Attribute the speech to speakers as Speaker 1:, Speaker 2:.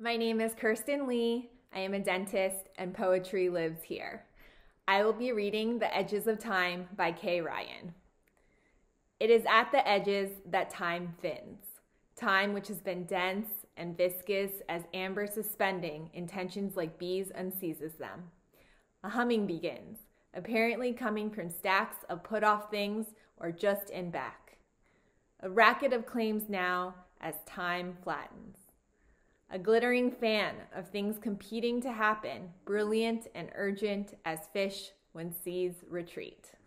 Speaker 1: My name is Kirsten Lee. I am a dentist and poetry lives here. I will be reading The Edges of Time by Kay Ryan. It is at the edges that time thins, time which has been dense and viscous as amber suspending in tensions like bees unseizes them. A humming begins, apparently coming from stacks of put-off things or just in back. A racket of claims now as time flattens. A glittering fan of things competing to happen, brilliant and urgent as fish when seas retreat.